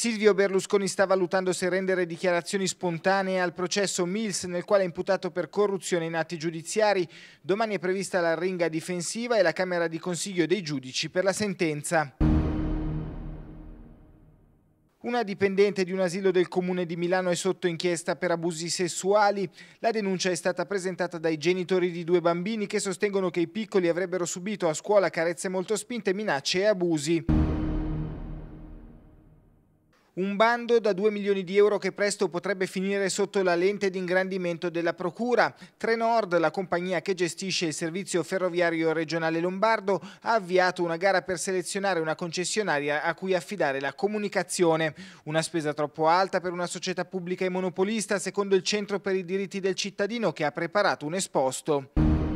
Silvio Berlusconi sta valutando se rendere dichiarazioni spontanee al processo Mills, nel quale è imputato per corruzione in atti giudiziari. Domani è prevista la ringa difensiva e la Camera di Consiglio dei giudici per la sentenza. Una dipendente di un asilo del Comune di Milano è sotto inchiesta per abusi sessuali. La denuncia è stata presentata dai genitori di 2 bambini che sostengono che i piccoli avrebbero subito a scuola carezze molto spinte, minacce e abusi. Un bando da 2 milioni di euro che presto potrebbe finire sotto la lente di ingrandimento della Procura. Trenord, la compagnia che gestisce il servizio ferroviario regionale lombardo, ha avviato una gara per selezionare una concessionaria a cui affidare la comunicazione. Una spesa troppo alta per una società pubblica e monopolista, secondo il Centro per i diritti del cittadino, che ha preparato un esposto.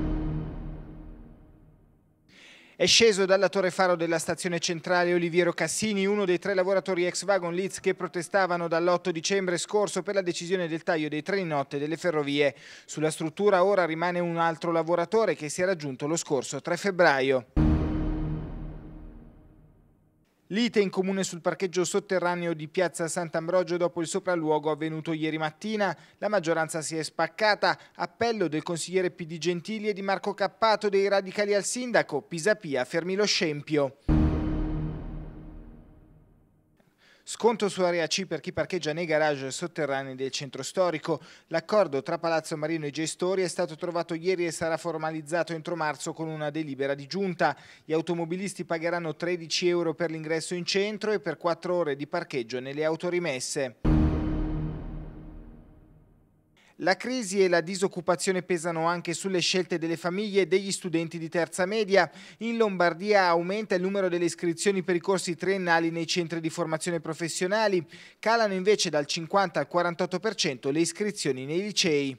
È sceso dalla torre faro della stazione centrale Oliviero Cassini, uno dei 3 lavoratori ex Wagon Leeds che protestavano dall'8 dicembre scorso per la decisione del taglio dei treni notte delle ferrovie. Sulla struttura ora rimane un altro lavoratore che si è raggiunto lo scorso 3 febbraio. Lite in comune sul parcheggio sotterraneo di Piazza Sant'Ambrogio dopo il sopralluogo avvenuto ieri mattina. La maggioranza si è spaccata. Appello del consigliere PD Gentili e di Marco Cappato dei radicali al sindaco. Pisapia fermi lo scempio. Sconto su area C per chi parcheggia nei garage sotterranei del centro storico. L'accordo tra Palazzo Marino e gestori è stato trovato ieri e sarà formalizzato entro marzo con una delibera di giunta. Gli automobilisti pagheranno 13 euro per l'ingresso in centro e per 4 ore di parcheggio nelle autorimesse. La crisi e la disoccupazione pesano anche sulle scelte delle famiglie e degli studenti di terza media. In Lombardia aumenta il numero delle iscrizioni per i corsi triennali nei centri di formazione professionali. Calano invece dal 50 al 48% le iscrizioni nei licei.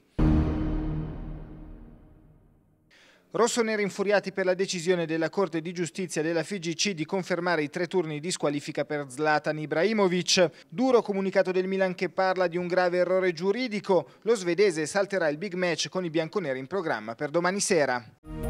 Rossoneri infuriati per la decisione della Corte di Giustizia della FIGC di confermare i 3 turni di squalifica per Zlatan Ibrahimovic. Duro comunicato del Milan che parla di un grave errore giuridico. Lo svedese salterà il big match con i bianconeri in programma per domani sera.